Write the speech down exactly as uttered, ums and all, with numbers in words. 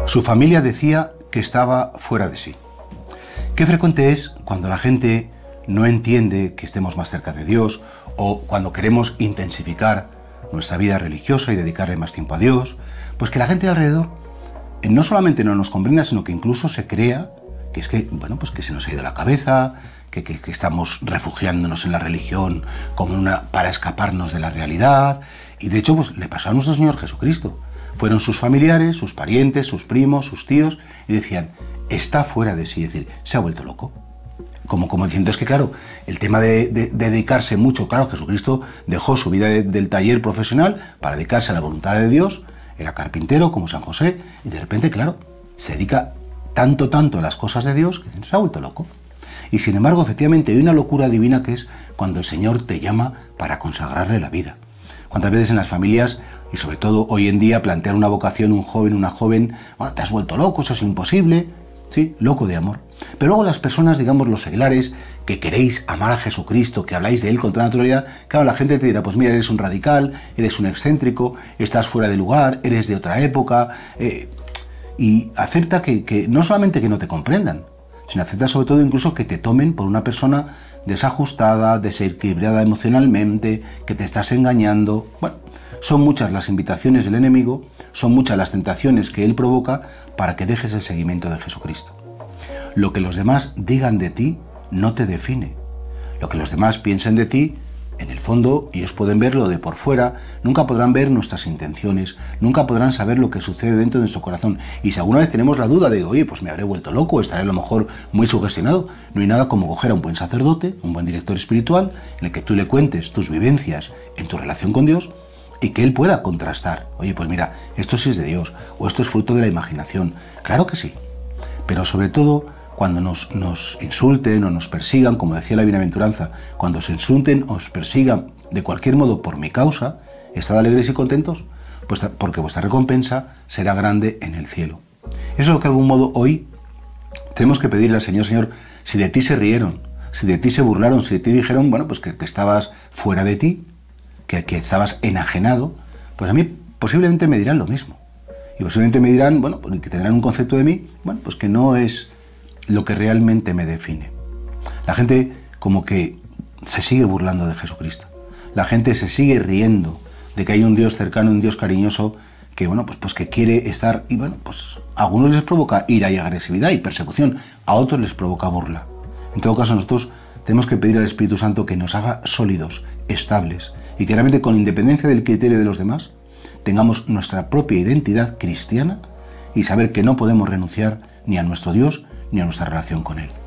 Su familia decía que estaba fuera de sí. Qué frecuente es cuando la gente no entiende que estemos más cerca de Dios o cuando queremos intensificar nuestra vida religiosa y dedicarle más tiempo a Dios, pues que la gente de alrededor no solamente no nos comprenda, sino que incluso se crea que es que, bueno, pues que se nos ha ido la cabeza, que, que, que estamos refugiándonos en la religión como una para escaparnos de la realidad. Y de hecho, pues le pasó a nuestro Señor Jesucristo. Fueron sus familiares, sus parientes, sus primos, sus tíos, y decían, está fuera de sí, es decir, se ha vuelto loco. Como, como diciendo, es que claro, el tema de, de, de dedicarse mucho, claro, Jesucristo dejó su vida de, del taller profesional para dedicarse a la voluntad de Dios, era carpintero como San José, y de repente, claro, se dedica tanto, tanto a las cosas de Dios, que se ha vuelto loco. Y sin embargo, efectivamente, hay una locura divina que es cuando el Señor te llama para consagrarle la vida. ¿Cuántas veces en las familias, y sobre todo hoy en día, plantear una vocación, un joven, una joven, bueno, te has vuelto loco, eso es imposible, sí, loco de amor. Pero luego las personas, digamos, los seglares, que queréis amar a Jesucristo, que habláis de Él con toda naturalidad, claro, la gente te dirá, pues mira, eres un radical, eres un excéntrico, estás fuera de lugar, eres de otra época, eh, y acepta que, que no solamente que no te comprendan, sino acepta sobre todo incluso que te tomen por una persona desajustada, desequilibrada emocionalmente, que te estás engañando. Bueno, son muchas las invitaciones del enemigo, son muchas las tentaciones que él provoca para que dejes el seguimiento de Jesucristo. Lo que los demás digan de ti no te define. Lo que los demás piensen de ti, en el fondo, ellos pueden verlo de por fuera, nunca podrán ver nuestras intenciones, nunca podrán saber lo que sucede dentro de nuestro corazón. Y si alguna vez tenemos la duda de, oye, pues me habré vuelto loco, estaré a lo mejor muy sugestionado, no hay nada como coger a un buen sacerdote, un buen director espiritual, en el que tú le cuentes tus vivencias en tu relación con Dios y que él pueda contrastar. Oye, pues mira, esto sí es de Dios, o esto es fruto de la imaginación. Claro que sí, pero sobre todo, cuando nos, nos insulten o nos persigan, como decía la bienaventuranza, cuando os insulten o os persigan de cualquier modo por mi causa, estad alegres y contentos, pues porque vuestra recompensa será grande en el cielo. Eso es lo que de algún modo hoy tenemos que pedirle al Señor. Señor, si de ti se rieron, si de ti se burlaron, si de ti dijeron, bueno, pues que, que estabas fuera de ti, que, que estabas enajenado, pues a mí posiblemente me dirán lo mismo. Y posiblemente me dirán, bueno, pues que tendrán un concepto de mí, bueno, pues que no es lo que realmente me define. La gente como que se sigue burlando de Jesucristo. La gente se sigue riendo de que hay un Dios cercano, un Dios cariñoso, que bueno, pues, pues que quiere estar, y bueno, pues a algunos les provoca ira y agresividad y persecución, a otros les provoca burla. En todo caso, nosotros tenemos que pedir al Espíritu Santo que nos haga sólidos, estables, y que realmente con independencia del criterio de los demás, tengamos nuestra propia identidad cristiana y saber que no podemos renunciar ni a nuestro Dios ni a nuestra relación con Él.